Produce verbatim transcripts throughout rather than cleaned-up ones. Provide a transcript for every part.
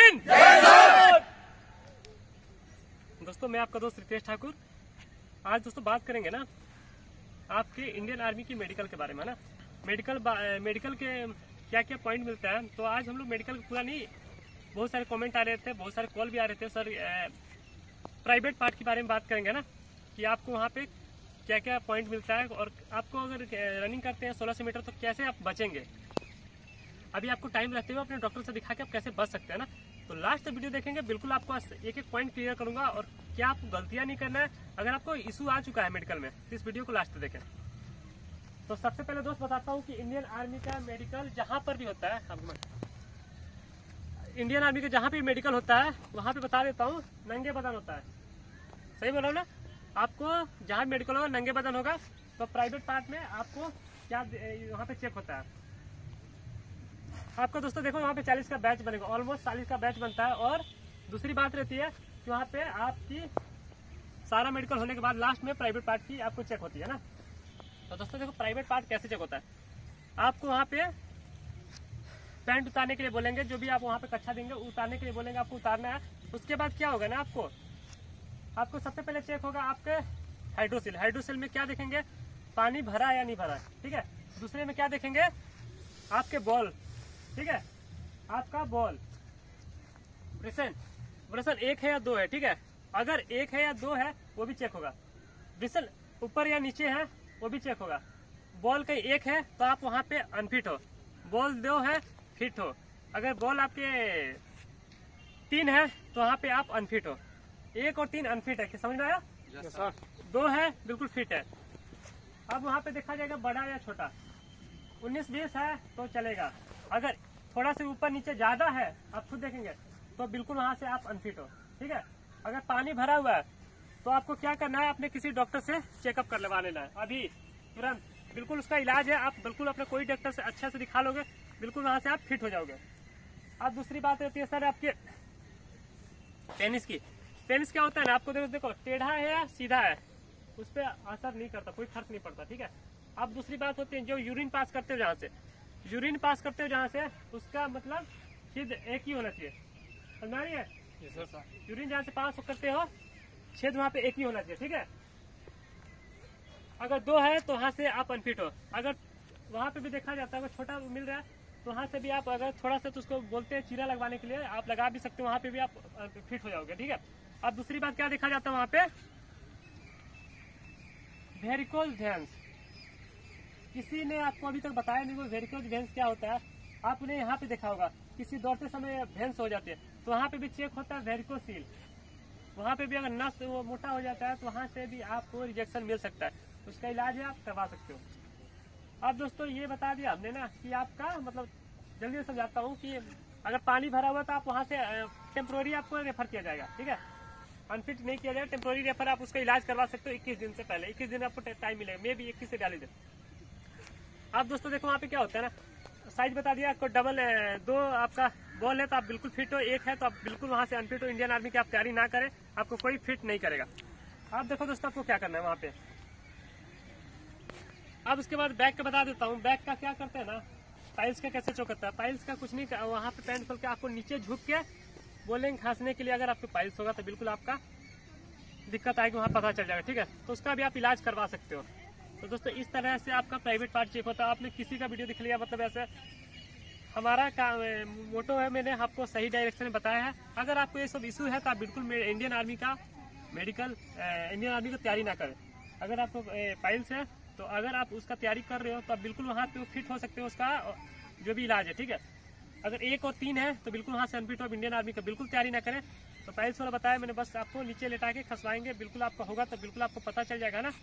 हिंद। दोस्तों मैं आपका दोस्त रितेश ठाकुर। आज दोस्तों बात करेंगे ना आपके इंडियन आर्मी की मेडिकल के बारे में ना। मेडिकल मेडिकल के क्या क्या पॉइंट मिलता है। तो आज हम लोग मेडिकल पूरा नहीं, बहुत सारे कमेंट आ रहे थे, बहुत सारे कॉल भी आ रहे थे सर, प्राइवेट पार्ट के बारे में बात करेंगे ना कि आपको वहाँ पे क्या क्या पॉइंट मिलता है और आपको अगर रनिंग करते हैं सोलह सौ मीटर तो कैसे आप बचेंगे। अभी आपको टाइम रहते हुए अपने डॉक्टर से दिखा के आप कैसे बच सकते हैं ना। तो लास्ट वीडियो देखेंगे, बिल्कुल आपको एक एक पॉइंट क्लियर करूंगा और क्या आपको गलतियां नहीं करना है। अगर आपको इशू आ चुका है मेडिकल में तो इस वीडियो को लास्ट देखें। तो सबसे पहले दोस्त बताता हूँ कि इंडियन आर्मी का मेडिकल जहाँ पर भी होता है, इंडियन आर्मी का जहाँ भी मेडिकल होता है वहाँ पे बता देता हूँ नंगे बदन होता है। सही बोला ना, आपको जहाँ मेडिकल होगा नंगे बदन होगा। तो प्राइवेट पार्ट में आपको क्या वहाँ पे चेक होता है आपका दोस्तों, देखो वहाँ पे चालीस का बैच बनेगा, ऑलमोस्ट चालीस का बैच बनता है। और दूसरी बात रहती है कि वहाँ पे आपकी सारा मेडिकल होने के बाद लास्ट में प्राइवेट पार्ट की आपको चेक होती है ना। तो दोस्तों देखो प्राइवेट पार्ट कैसे चेक होता है। आपको वहाँ पे पैंट उतारने के लिए बोलेंगे, जो भी आप वहाँ पे कच्छा देंगे उतारने के लिए बोलेंगे, आपको उतारना है। उसके बाद क्या होगा ना, आपको आपको सबसे पहले चेक होगा आपके हाइड्रोसिल। हाइड्रोसिल में क्या देखेंगे, पानी भरा या नहीं भरा है, ठीक है। दूसरे में क्या देखेंगे, आपके बॉल, ठीक है, आपका बॉल ब्रिसन ब्रिसन एक है या दो है, ठीक है। अगर एक है या दो है वो भी चेक होगा। ब्रिसन ऊपर या नीचे है वो भी चेक होगा। बॉल कहीं एक है तो आप वहां पे अनफिट हो, बॉल दो है फिट हो। अगर बॉल आपके तीन है तो वहां पे आप अनफिट हो। एक और तीन अनफिट है, क्या समझ में आया? yes, sir. दो है बिल्कुल फिट है। अब वहां पे देखा जाएगा बड़ा या छोटा। उन्नीस बीस है तो चलेगा। अगर थोड़ा सा ऊपर नीचे ज्यादा है आप खुद देखेंगे तो बिल्कुल वहां से आप अनफिट हो, ठीक है। अगर पानी भरा हुआ है तो आपको क्या करना है, अपने किसी डॉक्टर से चेकअप कर लेवा लेना है अभी तुरंत। बिल्कुल उसका इलाज है, आप बिल्कुल अपने कोई डॉक्टर से अच्छे से दिखा लोगे, बिल्कुल वहां से आप फिट हो जाओगे। अब दूसरी बात रहती है सर आपके पेनिस की। पेनिस क्या होता है ना, आपको देखो देखो टेढ़ा है या सीधा है उस पर असर नहीं करता, कोई फर्क नहीं पड़ता, ठीक है। अब दूसरी बात होती है जो यूरिन पास करते हो, जहाँ से यूरिन पास करते हो जहाँ से, उसका मतलब छेद एक ही होना चाहिए, समझ रही है? यूरिन जहाँ से पास करते हो छेद वहाँ पे एक ही होना चाहिए, ठीक है। अगर दो है तो वहाँ से आप अनफिट हो। अगर वहाँ पे भी देखा जाता है अगर छोटा मिल रहा है तो वहाँ से भी आप अगर थोड़ा सा तो उसको बोलते हैं चीरा लगवाने के लिए, आप लगा भी सकते हो, वहाँ पे भी आप फिट हो जाओगे, ठीक है। अब दूसरी बात क्या देखा जाता है वहाँ पे, वेरिकोज वेन्स। किसी ने आपको अभी तक बताया नहीं वो वेरिकोज वेन्स क्या होता है। आपने यहाँ पे देखा होगा किसी दौड़ते समय वेन्स हो जाती है तो वहाँ पे भी चेक होता है वेरिकोसील। वहाँ पे भी अगर नस वो मोटा हो जाता है तो वहाँ से भी आपको रिजेक्शन मिल सकता है, उसका इलाज है, आप करवा सकते हो। अब दोस्तों ये बता दिया हमने ना कि आपका मतलब जल्दी से समझाता हूँ कि अगर पानी भरा हुआ तो आप वहाँ से टेम्प्रोरी आपको रेफर किया जाएगा, ठीक है। अनफिट नहीं किया जाएगा, टेम्प्रोरी रेफर आप उसका इलाज करवा सकते हो इक्कीस दिन से पहले। इक्कीस दिन आपको टाइम मिलेगा, मे भी इक्कीस से बयालीस दिन। अब दोस्तों देखो वहाँ पे क्या होता है ना, साइज बता दिया आपको, डबल दो आपका बॉल है तो आप बिल्कुल फिट हो, एक है तो आप बिल्कुल वहाँ से अनफिट हो। इंडियन आर्मी की आप तैयारी ना करें, आपको कोई फिट नहीं करेगा। अब देखो दोस्तों आपको क्या करना है वहाँ पे। अब उसके बाद बैक का बता देता हूँ। बैक का क्या करते हैं ना, पाइल्स का कैसे चौक करता है। पाइल्स का कुछ नहीं, वहाँ पे पैंट खोल के आपको नीचे झुक के बोलेंगे खांसने के लिए। अगर आपको पाइल्स होगा तो बिल्कुल आपका दिक्कत आएगी, वहाँ पता चल जाएगा, ठीक है। तो उसका भी आप इलाज करवा सकते हो। तो दोस्तों इस तरह से आपका प्राइवेट पार्ट चेक होता है। आपने किसी का वीडियो दिख लिया, मतलब ऐसे हमारा का मोटो है, मैंने आपको सही डायरेक्शन में बताया है। अगर आपको ये सब इशू है तो आप बिल्कुल इंडियन आर्मी का मेडिकल इंडियन आर्मी की तैयारी ना करें। अगर आपको पाइल्स है तो अगर आप उसका तैयारी कर रहे हो तो आप बिल्कुल वहाँ पे फिट हो सकते हो, उसका जो भी इलाज है, ठीक है। अगर एक और तीन है तो बिल्कुल वहाँ से अनफिट हो, इंडियन आर्मी का बिल्कुल तैयारी ना करें। तो पाइल्स वाला बताया मैंने, बस आपको नीचे लेटा के खसवाएंगे, बिल्कुल आपका होगा तो बिल्कुल आपको पता चल जाएगा ना।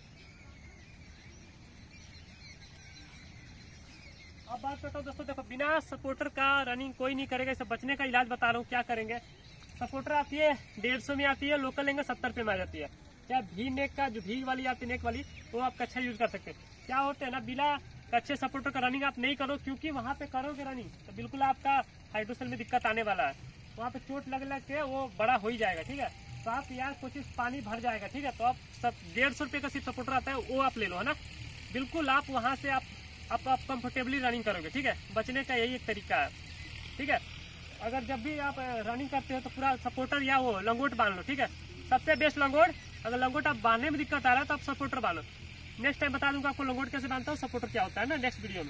अब बात करता हूँ दोस्तों, देखो बिना सपोर्टर का रनिंग कोई नहीं करेगा। इसे बचने का इलाज बता रहा हूँ क्या करेंगे। सपोर्टर आती है डेढ़ सौ में आती है, लोकल लेंगे सत्तर रुपये में आ जाती है। क्या भी नेक का जो भी वाली आती है नेक वाली, वो आप कच्छा यूज कर सकते हैं। क्या होते हैं ना, बिना कच्चे सपोर्टर का रनिंग आप नहीं करो, क्योंकि वहाँ पे करोगे रनिंग तो बिल्कुल आपका हाइड्रोसल में दिक्कत आने वाला है। वहाँ पे चोट लग लग के वो बड़ा हो ही जाएगा, ठीक है। तो आप यार कोशिश, पानी भर जाएगा, ठीक है। तो आप सब डेढ़ सौ रुपये का सिर्फ सपोर्टर आता है, वो आप ले लो, है ना। बिल्कुल आप वहाँ से आप आप, आप कंफर्टेबली रनिंग करोगे, ठीक है। बचने का यही एक तरीका है, ठीक है। अगर जब भी आप रनिंग करते हो तो पूरा सपोर्टर या वो लंगोट बांध लो, ठीक है। सबसे बेस्ट लंगोट, अगर लंगोट आप बांधने में दिक्कत आ रहा है तो आप सपोर्टर बांधो। नेक्स्ट टाइम बता दूंगा आपको लंगोट कैसे बांधता हूँ, सपोर्टर क्या होता है ना, नेक्स्ट वीडियो में।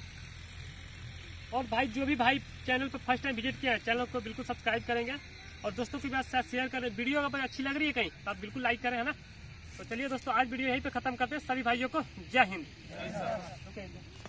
और भाई जो भी भाई चैनल पर फर्स्ट टाइम विजिट किया है, चैनल को बिल्कुल सब्सक्राइब करेंगे और दोस्तों के साथ शेयर करें। वीडियो अगर अच्छी लग रही है कहीं तो आप बिल्कुल लाइक करें, है ना। तो चलिए दोस्तों, आज वीडियो यहीं पे खत्म करते हैं। सभी भाइयों को जय हिंद।